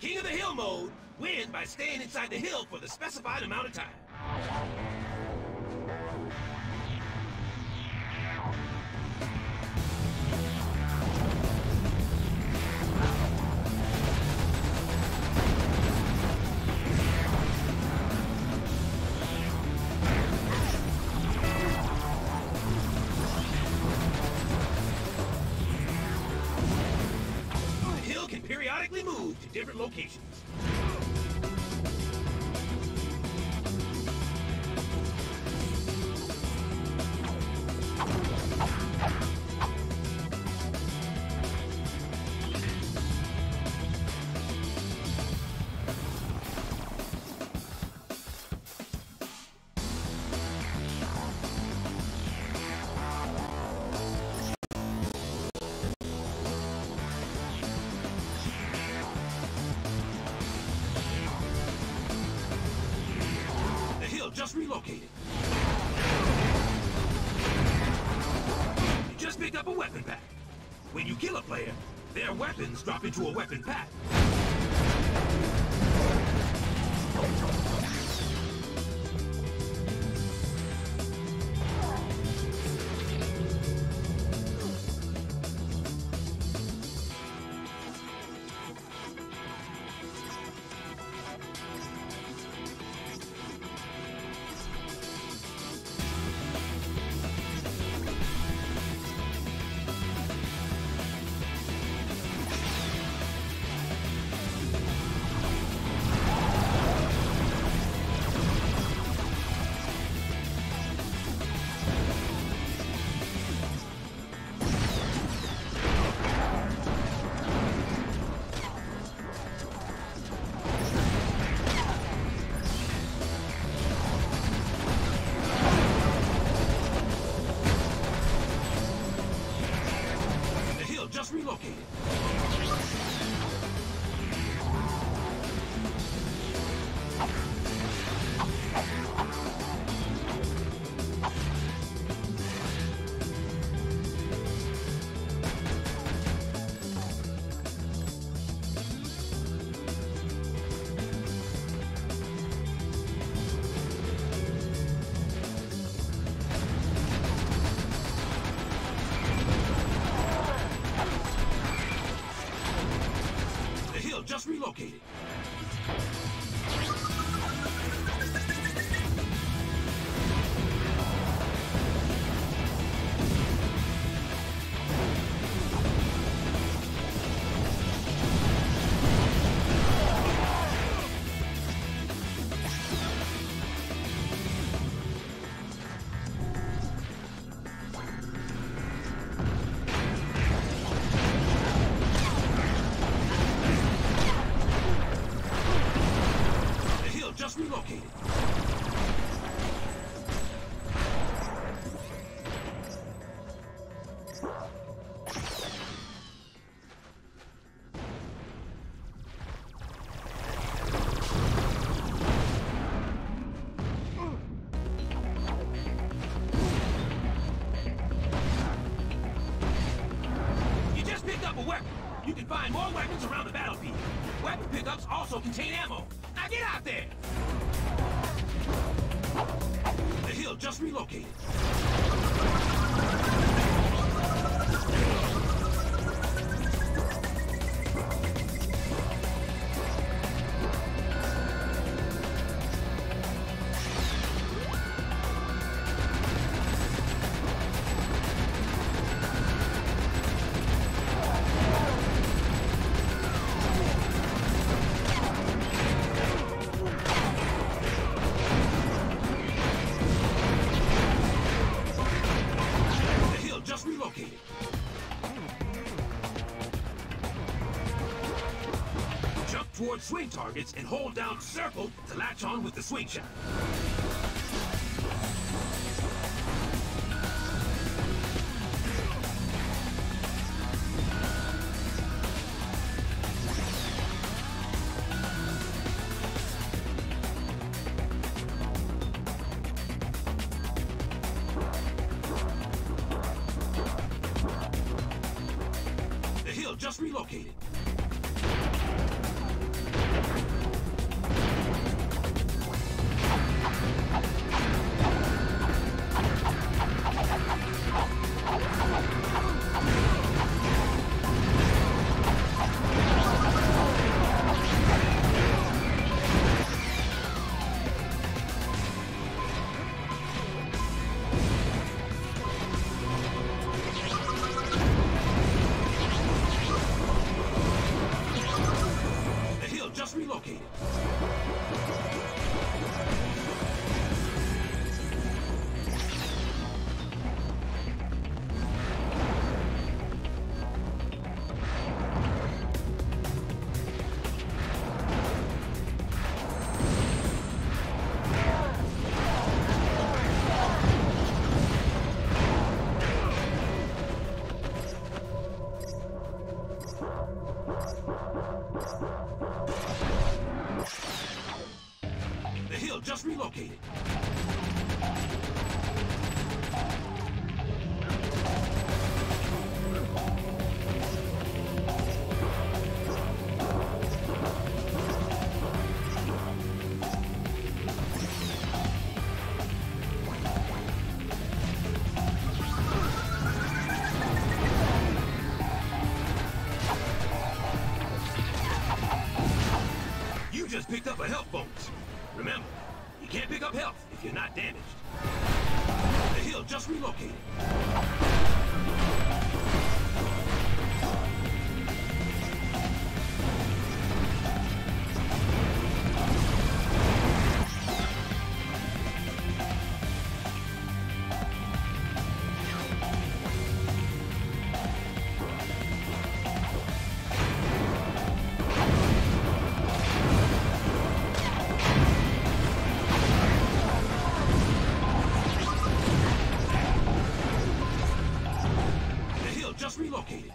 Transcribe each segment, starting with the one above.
King of the Hill mode, win by staying inside the hill for the specified amount of time. Periodically move to different locations. Just relocated. You just picked up a weapon pack. When you kill a player, their weapons drop into a weapon pack. Just relocated. Just relocated. Just relocated. You just picked up a weapon. You can find more weapons around the battlefield. Weapon pickups also contain ammo. Now get out there! The hill just relocated. Relocated. Jump towards swing targets and hold down circle to latch on with the swing shot. Just relocated. hill just relocated. You just picked up a health bonus. Remember, you can't pick up health if you're not damaged. The hill just relocated. Just relocated.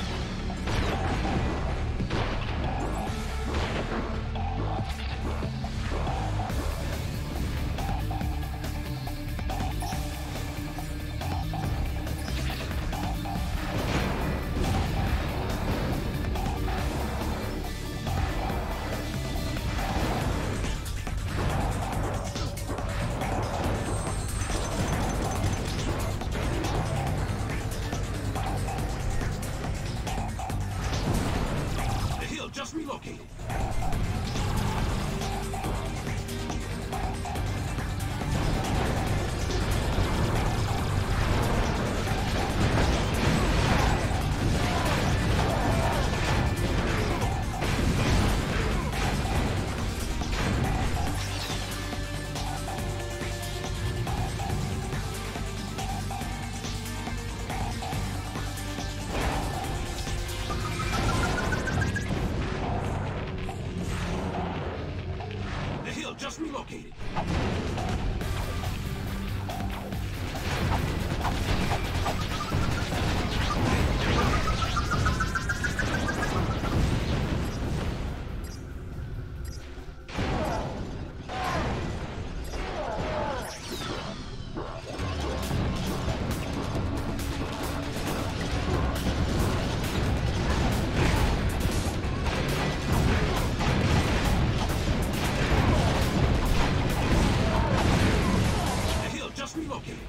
Just relocated. Just relocated. Relocated.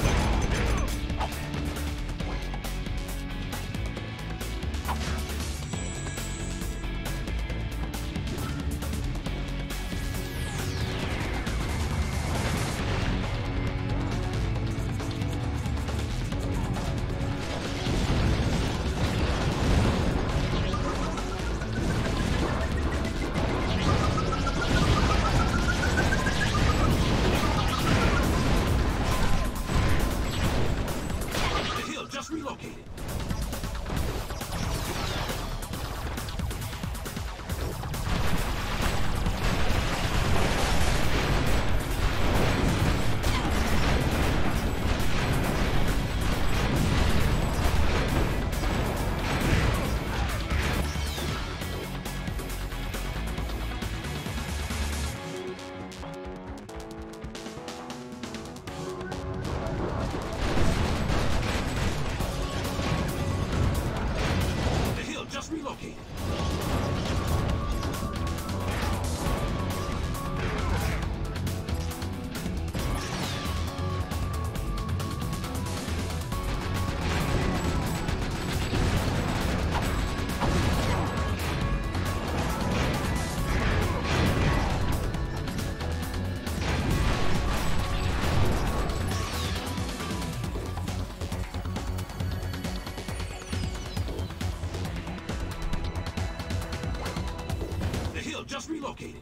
Just relocated. Just relocated. Just relocated.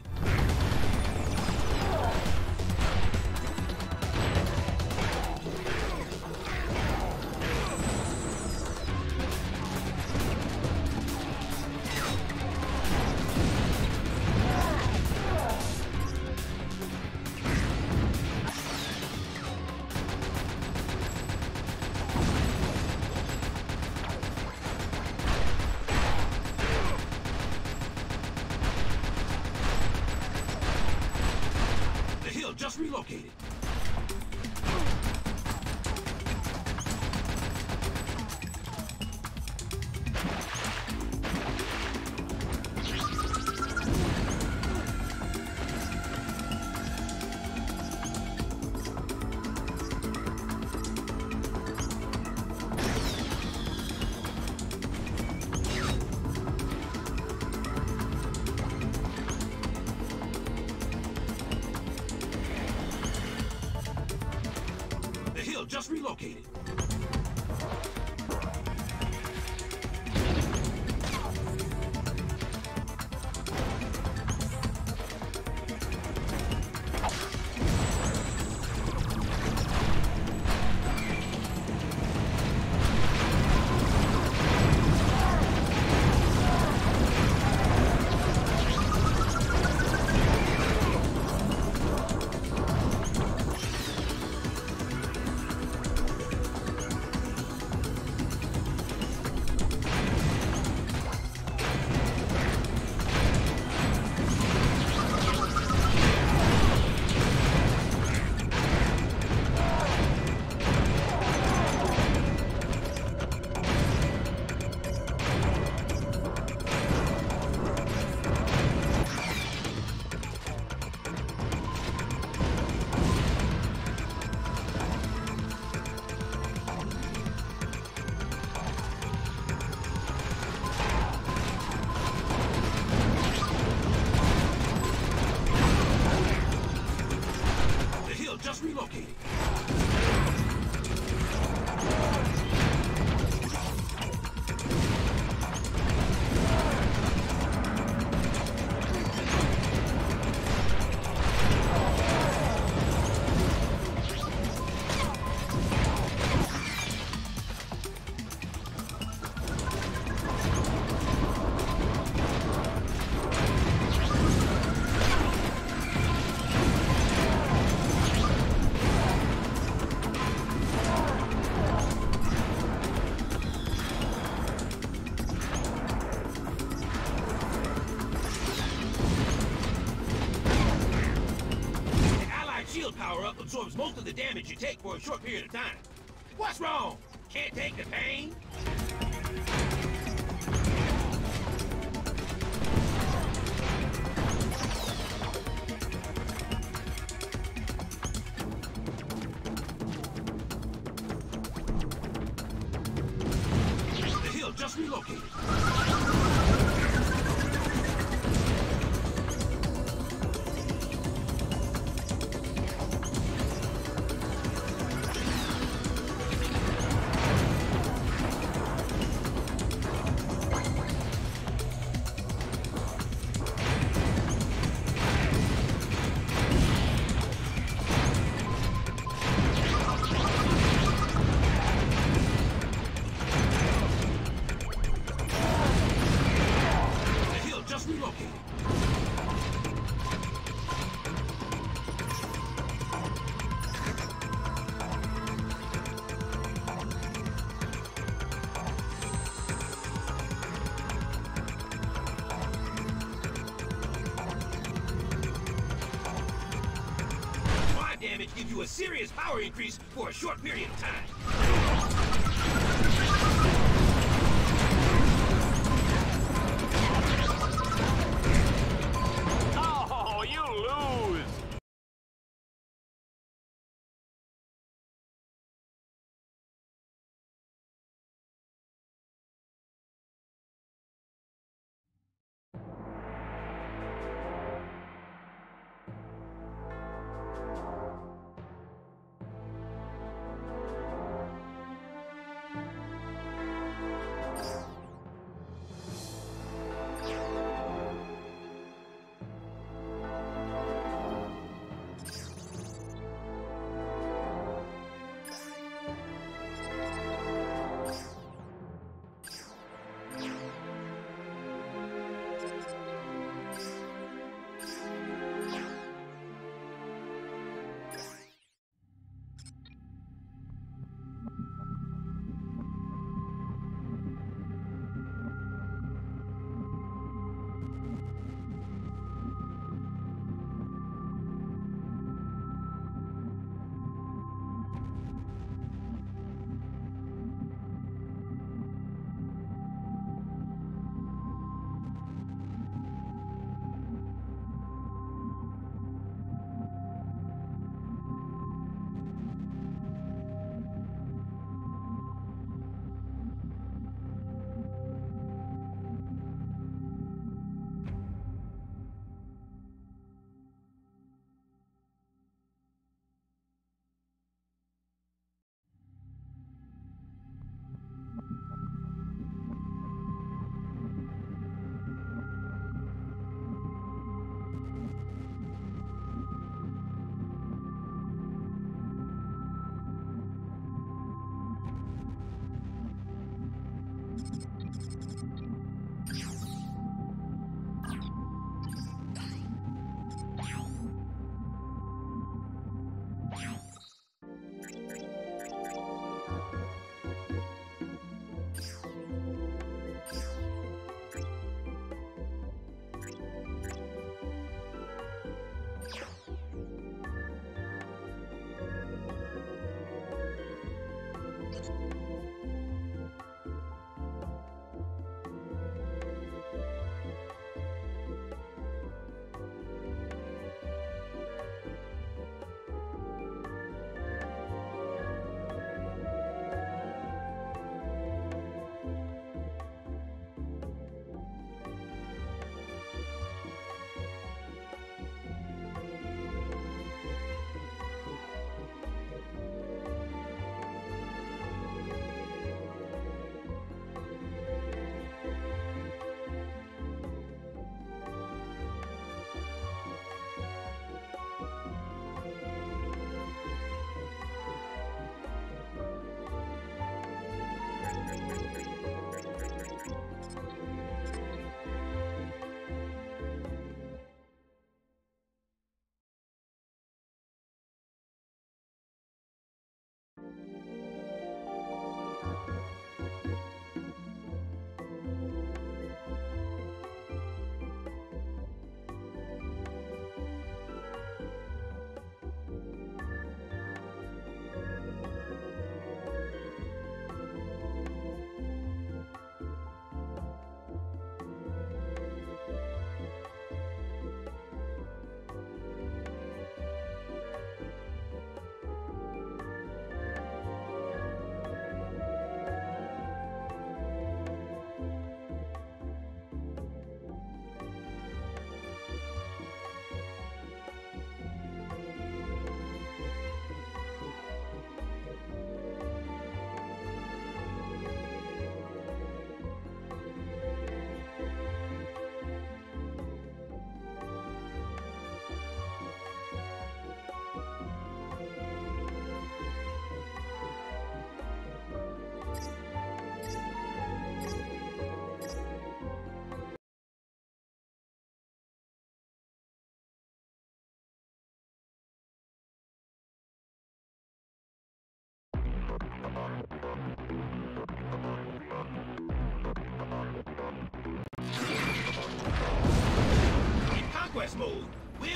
just relocated. Just relocated. Just relocated. Power-up absorbs most of the damage you take for a short period of time. What's wrong? Can't take the pain? The hill just relocated. Damage gives you a serious power increase for a short period of time. Oh, you lose!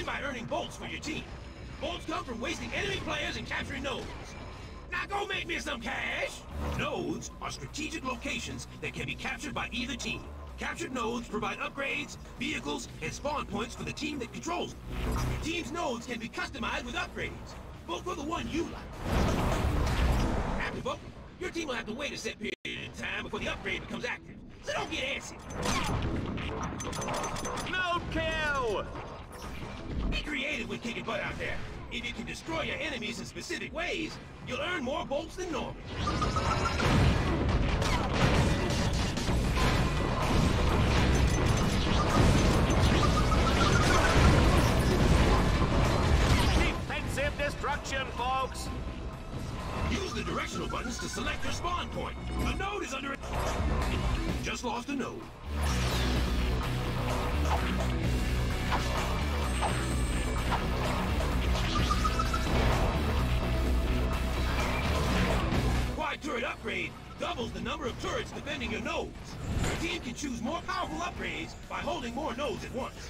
by earning bolts for your team. Bolts come from wasting enemy players and capturing nodes. Now go make me some cash! Nodes are strategic locations that can be captured by either team. Captured nodes provide upgrades, vehicles, and spawn points for the team that controls them. Your team's nodes can be customized with upgrades. Vote for the one you like. After voting, your team will have to wait a set period of time before the upgrade becomes active. So don't get antsy. No kill! Be creative when kicking butt out there. If you can destroy your enemies in specific ways, you'll earn more bolts than normal. Defensive destruction, folks! Use the directional buttons to select your spawn point. A node is under it. Just lost a node. Quad turret upgrade doubles the number of turrets defending your nodes. Your team can choose more powerful upgrades by holding more nodes at once.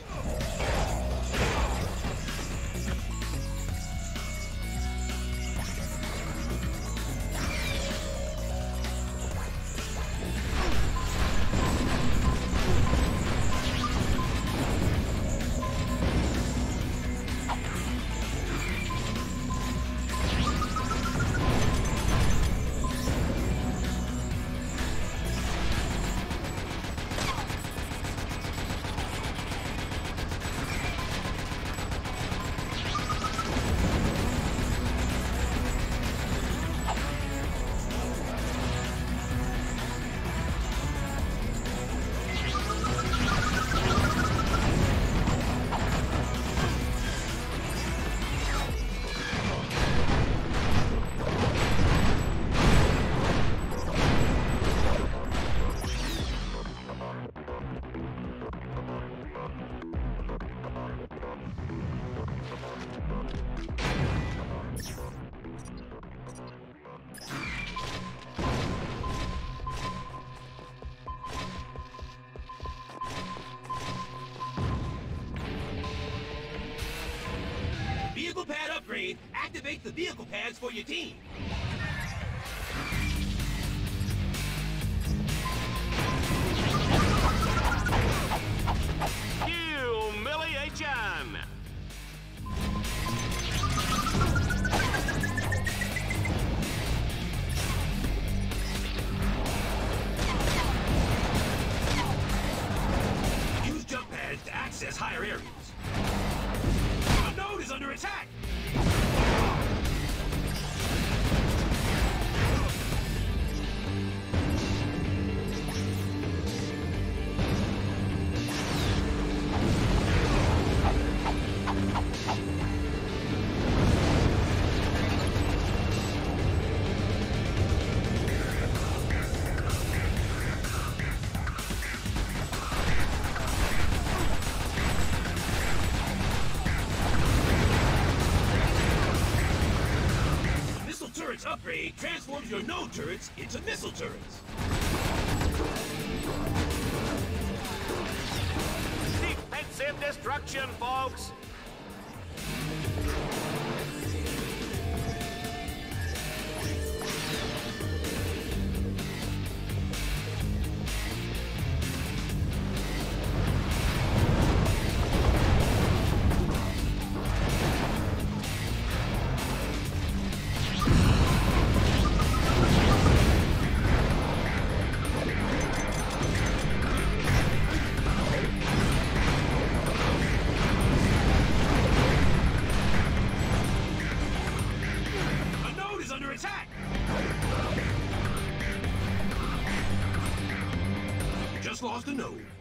Vehicle pad upgrade activates the vehicle pads for your team. Humiliation! Use jump pads to access higher areas. A node is under attack! Upgrade transforms your node turrets into missile turrets. Defensive destruction, folks! Just lost a node.